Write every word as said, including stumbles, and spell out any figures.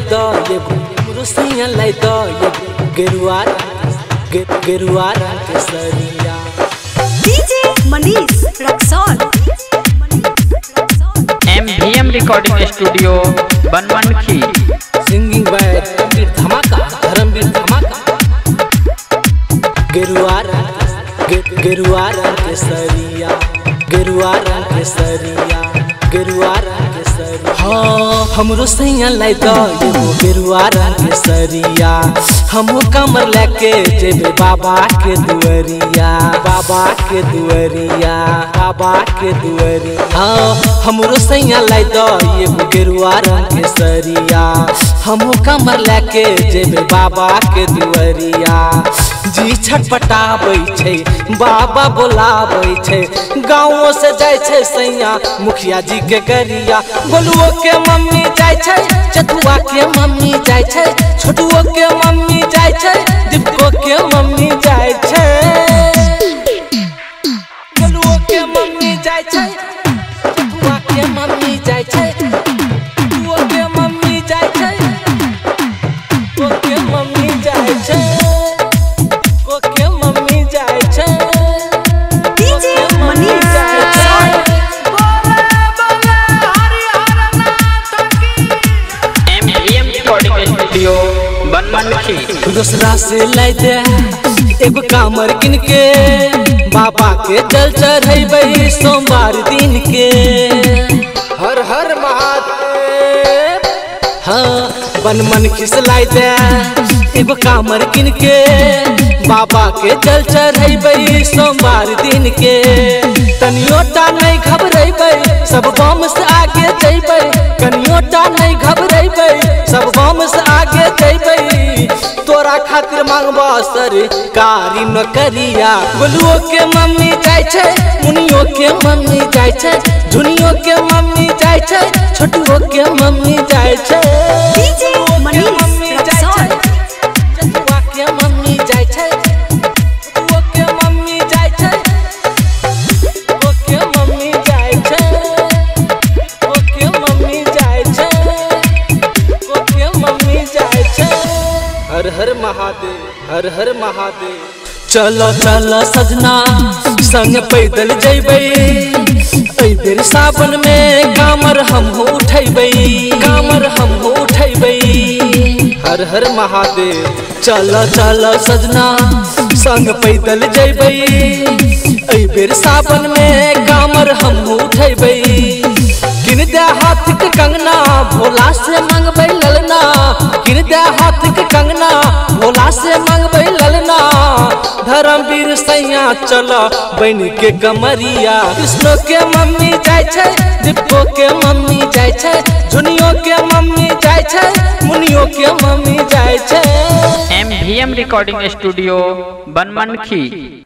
दो एगो हमरो सैया लाई दो एगो गेरुआ गेरुआ रंग के सरिया। DJ Manish Raxaul. M V M recording studio Banmankhi. Singing by Dharmveer Dhamaka Dharmveer धमाका। गेरुआ रंग गेरुआ रंग के सरिया गेरुआ रंग के सरिया गेरुआ रंग के सरिया। हाँ हमरो सैया लाई दो एगो गेरुआ रंग के सरिया। हमो कमर लेके जेबे बाबा के दुआरिया बाबा के दुआरिया बाबा के दुआरिया। हाँ हमरो सैया लाई दो एगो गेरुआ रंग के सरिया। हमो कमर लेके जेबे बाबा के दुआरिया। जी छटपटाबै छै बाबा बोलाबै छै गाँव से जाय छै सैया मुखिया जी के गरिया। गोलुओ के मम्मी जाय छै चतुआ के मम्मी जाय छै छोटुओ के मम्मी जाय छै दीपको के मम्मी जाय छै। गोलुओ के मम्मी जाय छै चतुआ के मम्मी जाय छै छोटुओ के मम्मी जाय छै ओ के मम्मी जाय छै ओ के मम्मी जाय छै। DJ Manish Raxaul. M V M recording studio Banmankhi. दूसरा से लाई दे एगो कामर किन के बाबा के जल चढ़ेबै सोमवार दिन के। हर हर महादेव। हाँ बनमनखी से लाई दे एगो कामर किन के बाबा के जल चढ़ेबै सोमवार दिन के। तनियोटा नहीं घबरेबै सब गाँव से आगे जैबै कनियोटा नहीं घबरेबै सब गाँव से आगे जैबै। तोरा खातिर मांगबा सरकारी नौकरिया। गोलुओ के मम्मी जाय छै मुनियो के मम्मी जाय छै झुनियो के मम्मी जाय छै छोटुओ के मम्मी जाय छै। डीजे मनीष रक्सौल। चतुआ के मम्मी जाय छै छोटुओ के मम्मी जाय छै ओ के मम्मी जाय छै ओ के मम्मी जाय छै ओ के मम्मी जाय छै। हर हर महादेव हर हर महादेव। चलो चलो सजना संग पैदल जैबै एहि बेर सावन में कामर हम उठेबै कामर हम उठेबै। हर हर महादेव। चलो चलो सजना संग पैदल जैबै एहि बेर सावन में कामर हम उठेबै। किन दे हाथ के कंगना भोला से मांगबै ललना किन दे हाथ के कंगना भोला से मांगबै ललना। धर्मवीर सैया चलो बन के कमरिया। कृष्णो के मम्मी जाय छै दीपको के मम्मी जाय छै झुनियो के मम्मी जाय छै मुनियो के मम्मी जाय छै। M V M recording studio Banmankhi.